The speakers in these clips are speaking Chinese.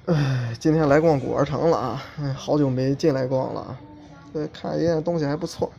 哎，今天来逛果儿城了啊！哎，好久没进来逛了啊。看一眼东西还不错，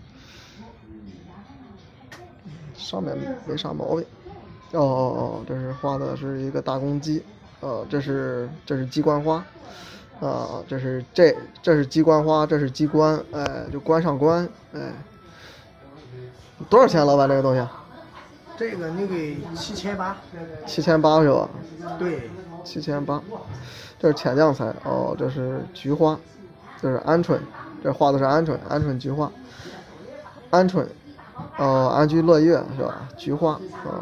上面没啥毛病。哦，这是画的是一个大公鸡，这是鸡冠花，这是鸡冠花，这是鸡冠，哎，就冠上冠，哎，多少钱，老板这个东西？ 这个你给7800。 7800是吧？ 对 ，7800。这是浅酱菜，哦，这是菊花，这是鹌鹑，这画的是鹌鹑，鹌鹑菊花，鹌鹑，安居乐业是吧？菊花，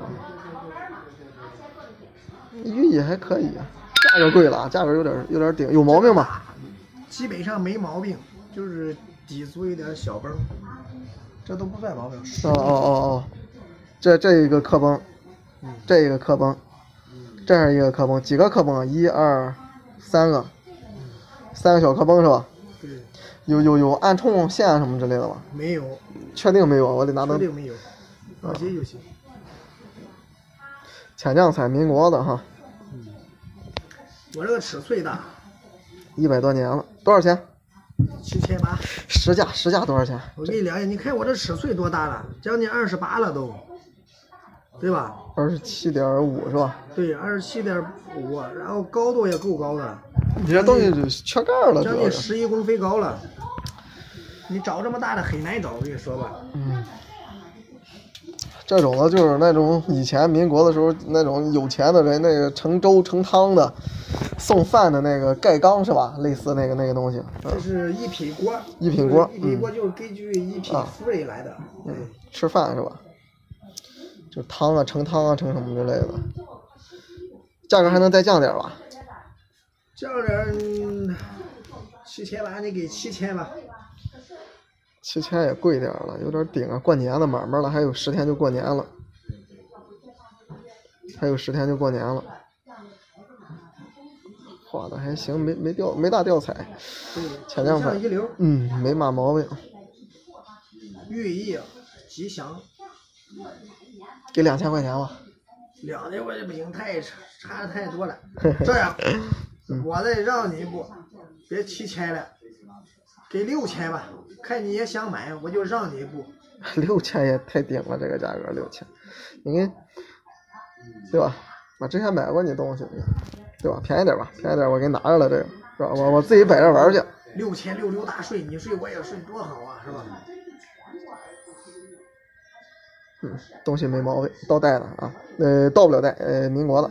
寓意还可以，价格贵了，价格有点顶，有毛病吧？ 基本上没毛病，就是底足有点小崩，这都不算毛病。 哦，这一个磕崩，这一个磕崩，这是一个磕崩，几个磕崩啊？1、2、3个，3个小磕崩是吧？ 对。 有暗冲线什么之类的吗？ 没有。 确定没有？我得拿灯。 确定没有，放心就行。 浅酱菜，民国的哈。 我这个尺寸大 ，100多年了，多少钱 ？7800。 实价多少钱？ 我给你量一下，你看我这尺寸多大了？将近28了都，对吧 ？27.5是吧？ 对，27.5，然后高度也够高的。 你这东西就缺盖了， 将近11公分高了。你找这么大的很难找，我跟你说吧。 这种的就是那种以前民国的时候那种有钱的人，那个盛粥盛汤的，送饭的那个盖缸是吧？类似那个东西。 这是一品锅。 一品锅。 一品锅就是根据一品夫人来的。 吃饭是吧？就汤啊，盛汤啊，盛什么之类的。价格还能再降点吧？ 降点，7800，你给7000吧。 7000也贵点了，有点顶啊！过年了，慢慢了，还有10天就过年了，画的还行，没大掉彩，浅酱菜，没嘛毛病。 寓意吉祥。 给2000块钱吧。 2000块钱不行，差的太多了。这样，我再让你一步，别7000了，给6000吧。看你也想买，我就让你一步。 6000也太顶了，这个价格6000，你看，对吧？我之前买过你东西，对吧？便宜点吧，我给你拿着了，这个是吧？我自己摆这玩去。 6000大顺，你睡我也睡，多好啊，是吧？ 东西没毛病，倒带了啊，倒不了带，民国的，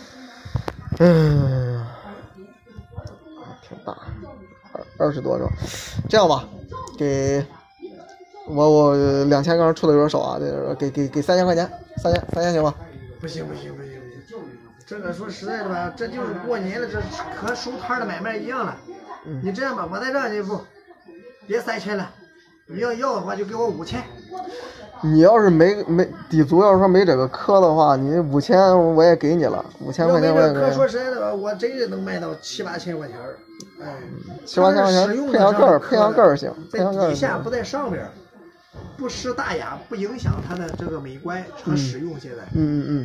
挺大，20多是吧？这样吧，给我2000刚刚出的有点少啊，给3000块钱，3000行吗？ 不行，这个说实在的吧，这就是过年了，这和收摊的买卖一样了。你这样吧，我再让你一步，别3000了，你要的话就给我5000。 你要是没底足，要是说没这个壳的话，你5000我也给你了，5000块钱我也给你。 说实在的吧，我真是能卖到7、8千块钱。 7、8千块钱配上盖儿行， 在底下不在上边，不失大雅，不影响它的这个美观和使用。现在，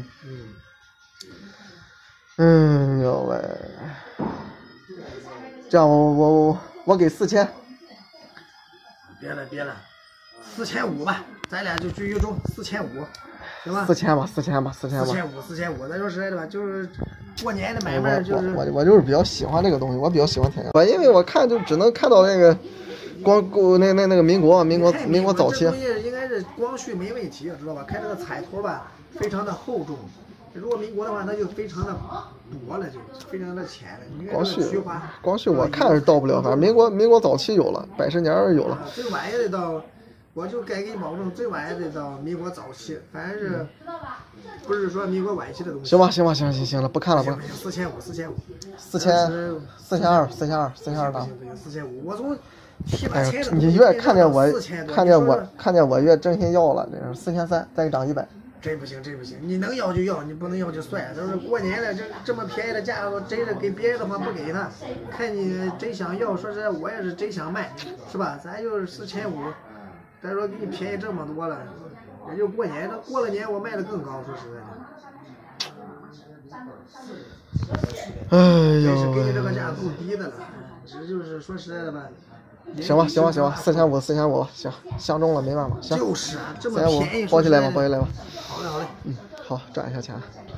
有喂，这样我给4000。 别了，4500吧，咱俩就居于中，4500，行吧 ？4000吧。 4500，咱说实在的吧，就是过年的买卖，就是我就是比较喜欢这个东西，我比较喜欢天津，因为我看就只能看到那个那个民国早期。 这东西应该是光绪没问题，知道吧？看这个彩头吧，非常的厚重。如果民国的话，那就非常的薄了，就非常的浅了。 光绪我看是到不了，反正民国早期有了，100年有了。 最晚也得到，我就该给你保证，最晚也得到民国早期，反正是不是说民国晚期的东西。 行了，不看了不。 4500。 4200大。 4500，我从7、8千的。 你越看见我越真心要了，这是4300，再给涨100。 真不行，你能要就要，你不能要就算。就是过年了，这么便宜的价格，真是给别人的话不给他。看你真想要，说实在，我也是真想卖，是吧？咱就是4500，咱说给你便宜这么多了，也就过年了，过了年我卖的更高，说实在的。 哎这是呦给你这个价喂， 够低的了，这就是说实在的吧。 行吧行吧行吧，4500行，相中了没办法，行， 就是啊，这么 4500 便宜， 包起来吧说实在的包起来吧。 好嘞好嘞。 好，赚一下钱。